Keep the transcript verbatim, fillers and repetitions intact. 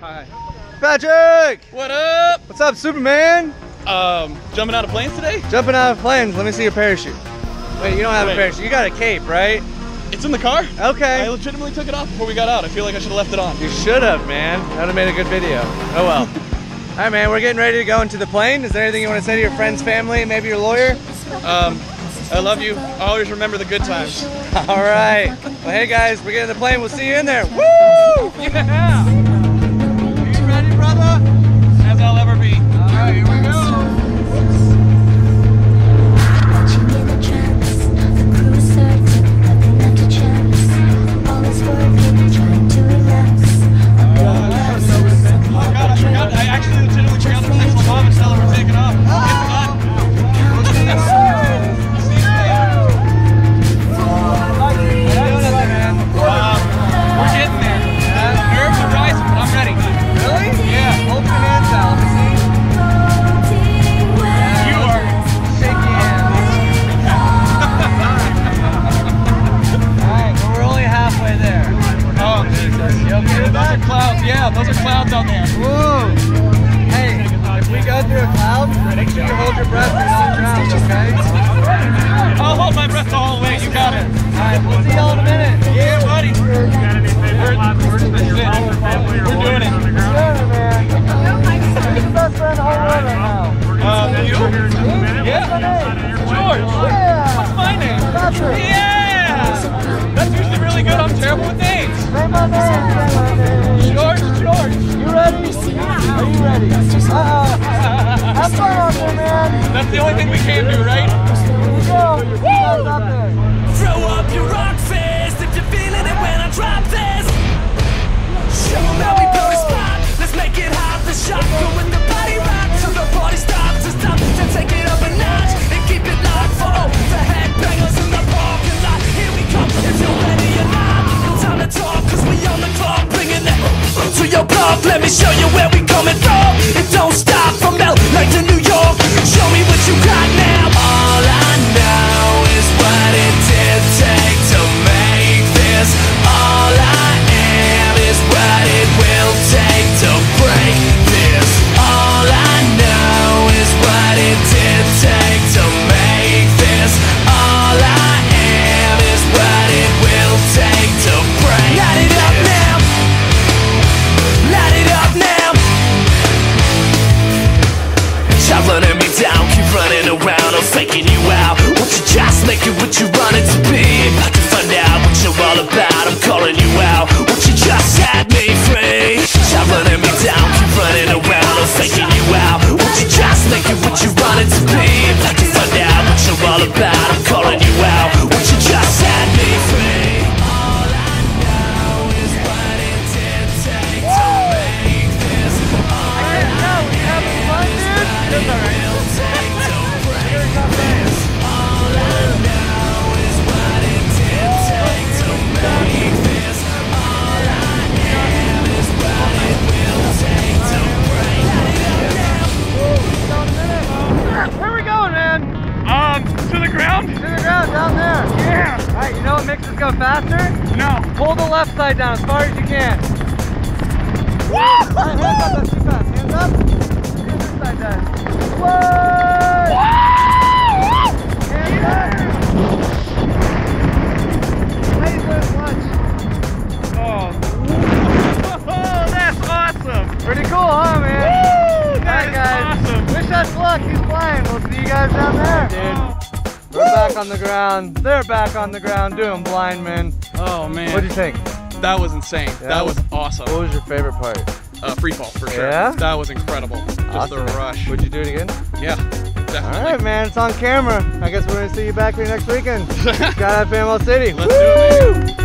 Hi. Patrick! What up? What's up, Superman? Um, jumping out of planes today? Jumping out of planes. Let me see your parachute. Wait, you don't have Wait. a parachute. You got a cape, right? It's in the car. Okay. I legitimately took it off before we got out. I feel like I should have left it on. You should have, man. That would have made a good video. Oh well. All right, man. We're getting ready to go into the plane. Is there anything you want to say to your friends, family, maybe your lawyer? Um, I love you. Always remember the good times. All right. Well, hey guys, we're getting in the plane. We'll see you in there. Woo! Yeah! Are you ready, brother? As I'll ever be. All right, here we go. Yeah, those are clouds out there. Whoa! Hey, if we go through a cloud, make sure you hold your breath and not drown, okay? I'll hold my breath the whole way. You got it. Alright, we'll see y'all in a minute. Yeah, buddy. We're, we're doing it. We're doing it, man. Who's the best friend in the whole world right now? Um, you? Yeah. George. Yeah. What's my name? Patrick. Yeah. That's usually really good. I'm terrible with names. Say my name. Say my name. George, George. You ready? Are you ready? Uh-oh. Have fun out there, man. That's the only thing we can do, right? Here we go. You guys up there. Throw up your rock fist if you're feeling it when I drop this. Show 'em how we blow the spot. Let's make it hot. The shot go when the body rock till the party stops. It's time to take it up a notch and keep it locked for all the headbangers in the parking lot. Here we come. If you're ready or not, no time to talk 'cause we on the clock, bringing that to your block. Let me show you where we coming from. It don't stop from L A to New York. Show me what you got now. All I know is what it did take to make this. All I am is what it will take to break this. All I know is what it did take to make this. All I am is what it will take to break this. Light it up now. Light it up now. Stop running me down, keep running around, I'm faking you out. Won't you just make it what you want it to be? About to find out what you're all about, I'm calling you out. Won't you just set me free? Stop running me down, keep running around, I'm faking you out. Won't you just make it what you want it to be? About to find out what you're all about, I'm calling you out. Won't you just set me free? All I know is what it did take to make this. All I know is what it will take to break this. All I know is what it did take to make this. All I am is what it will take to break this. Where are we going, man? Um, to the ground? To the ground, down there. Yeah. Alright, you know what makes us go faster? No. Pull the left side down as far as you can. Alright, hands up, that's too fast. Hands up. Here's this side down. Whoa! Hands up. Ladies, let's watch. Oh. Oh, that's awesome. Pretty cool, huh, man? Woo! That Alright, is guys. awesome. Wish us luck. He's flying. We'll see you guys down there. Dude, we're back on the ground. They're back on the ground doing blind men. Oh, man. What'd you think? That was insane. Yeah, that was what- awesome. What was your favorite part? Uh, free fall, for sure. Yeah? That was incredible. Just Awesome. the rush. Would you do it again? Yeah, definitely. All right, man. It's on camera. I guess we're gonna see you back here next weekend. Skydive Panama City. Let's do it, baby. Woo!